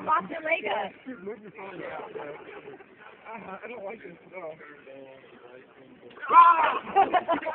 Pop your leg up. Move your phone out. I don't like this at all.